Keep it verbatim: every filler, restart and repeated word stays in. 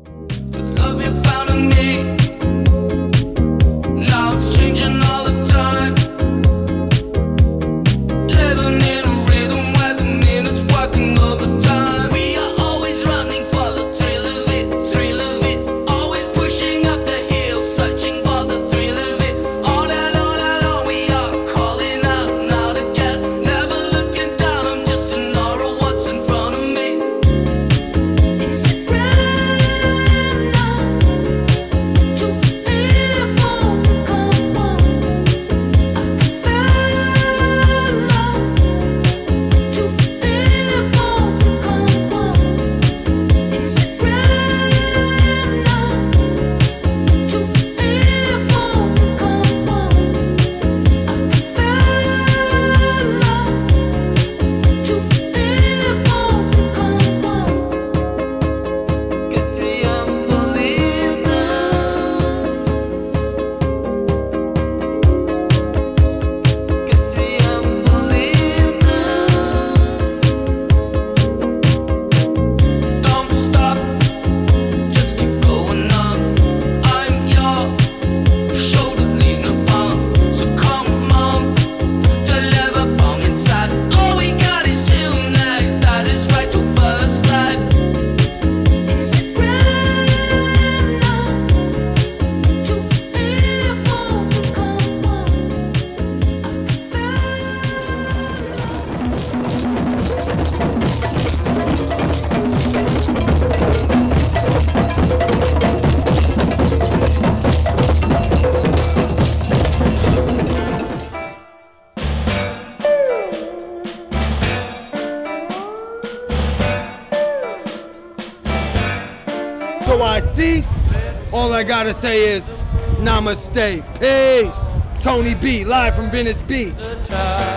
The love you found in me, now it's changing all the time. Living in a rhythm where the minutes working overtime. We are always running for the thrill of it, thrill of it. Always pushing up the hill, searching for the thrill of it. All alone, alone, we are calling out now to get. Never looking down, I'm just an aura of what's in front of me. Is it right now to be born to come on? I can feel love to be born to come on. Is it right now to be born to come on? I can feel love to be born to come on. Que tu as mourir now. Que tu as mourir now. Don't stop, just keep going on. I'm your shoulder lean upon, so come on, deliver from inside. All we got is tonight, that is right to first light. Is it right now to be born to come on? So I cease. All I gotta say is namaste. Peace. Tony B, live from Venice Beach. The tide.